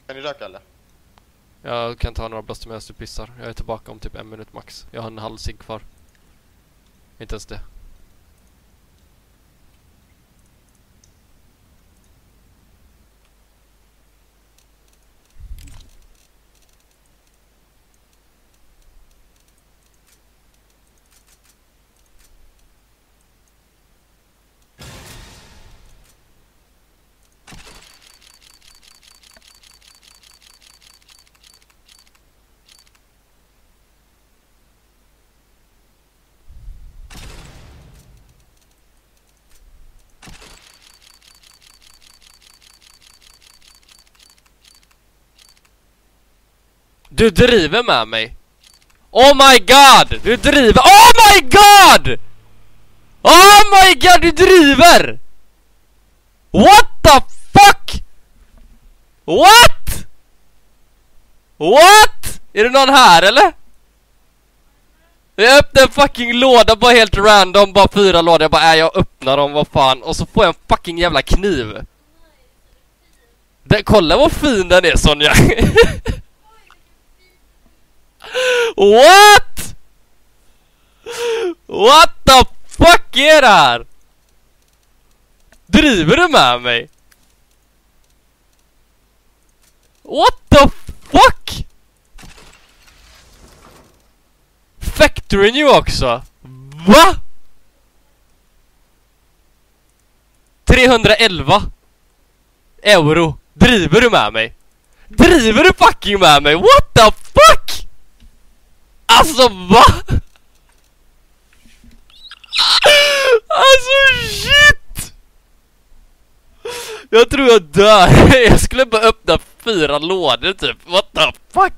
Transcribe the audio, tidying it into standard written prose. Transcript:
Kan ni röka eller? Jag kan ta några blåster medan du pissar. Jag är tillbaka om typ 1 minut max. Jag har en halv cigg kvar. Inte ens det. Du driver med mig. Oh my god! Du driver. Oh my god! Oh my god, du driver! What the fuck? What? What? Är det någon här eller? Jag öppnar en fucking låda bara helt random. Bara 4 lådor. Jag bara jag öppnar dem, vad fan. Och så får jag en fucking jävla kniv. Kolla vad fin den är, Sonja. What? What the fuck är det här? Driver du med mig? What the fuck? Factory New också. Va? 311 euro. Driver du med mig? Driver du fucking med mig? What the fuck? Alltså va? Alltså shit. Jag tror jag dör. Jag skulle bara öppna 4 lådor typ. What the fuck?